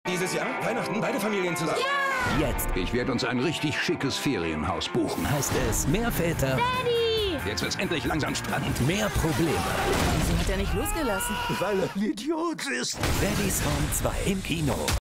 Dieses Jahr Weihnachten beide Familien zusammen. Ja! Jetzt Ich werde uns ein richtig schickes Ferienhaus buchen. heißt es mehr Väter, Daddy! Jetzt wird's endlich langsam spannend. mehr Probleme. Wieso hat er nicht losgelassen? Weil er ein Idiot ist. Daddy's Home 2 im Kino.